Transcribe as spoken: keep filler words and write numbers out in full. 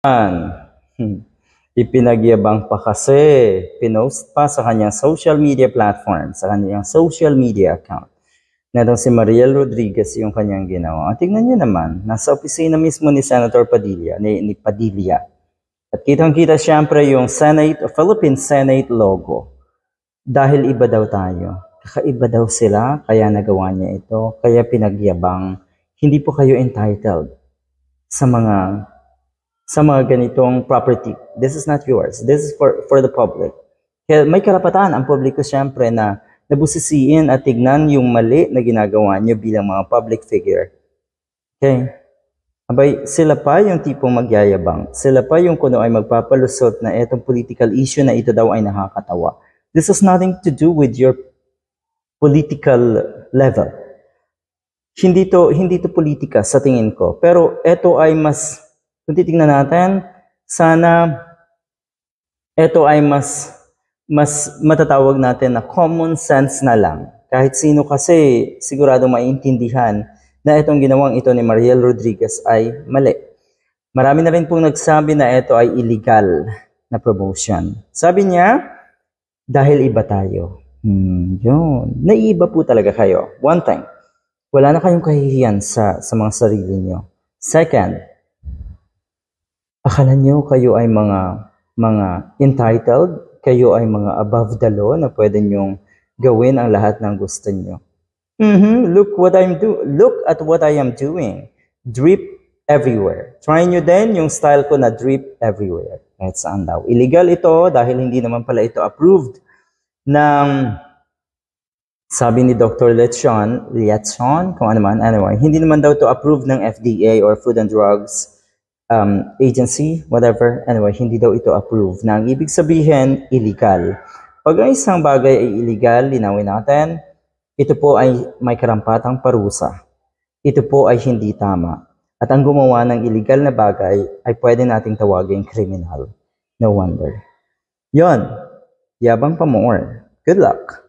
Hmm. Ipinagyabang pa kasi, pinost pa sa kanyang social media platform, sa kanyang social media account. Netong si Mariel Rodriguez yung kanyang ginawa. Tingnan niyo naman, nasa opisina mismo ni Senator Padilla, ni, ni Padilla. At kitang-kita siyempre yung Senate, Philippine Senate logo. Dahil iba daw tayo. Kakaiba daw sila, kaya nagawa niya ito, kaya pinagyabang. Hindi po kayo entitled sa mga sa mga ganitong property. This is not yours. This is for, for the public. Kaya may karapatan ang publiko siyempre na nabusisiin at tignan yung mali na ginagawa niyo bilang mga public figure. Okay? Abay, sila pa yung tipong magyayabang. Sila pa yung kuno ay magpapalusot na etong political issue na ito daw ay nakakatawa. This has nothing to do with your political level. Hindi to, hindi to politika sa tingin ko. Pero ito ay mas kung titingnan natin, sana ito ay mas mas matatawag natin na common sense na lang. Kahit sino kasi sigurado maintindihan na itong ginawang ito ni Mariel Rodriguez ay mali. Marami na rin pong nagsabi na ito ay illegal na promotion. Sabi niya, dahil iba tayo. Hmm, yun. Naiiba po talaga kayo. One thing, wala na kayong kahihiyan sa, sa mga sarili niyo. Second, akala nyo kayo ay mga mga entitled, kayo ay mga above the law na pwede nyong gawin ang lahat ng gusto nyo. Mm-hmm, look what I'm do. Look at what I am doing. Drip everywhere. Try nyo din yung style ko na drip everywhere. Kahit saan daw. Illegal ito dahil hindi naman pala ito approved ng, sabi ni Doctor Lechon, Lechon, kung ano man, anyway, hindi naman daw ito approved ng F D A or Food and Drugs Um, agency, whatever. Anyway, hindi daw ito approved. Na ang ibig sabihin, illegal. Pag ang isang bagay ay illegal, linawin natin, ito po ay may karampatang parusa. Ito po ay hindi tama. At ang gumawa ng illegal na bagay ay pwede nating tawagin criminal. No wonder. Yon, yabang pa more. Good luck.